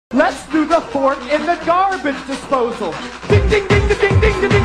Let's do the fork in the garbage disposal. Ding, ding, ding, ding, ding, ding, ding.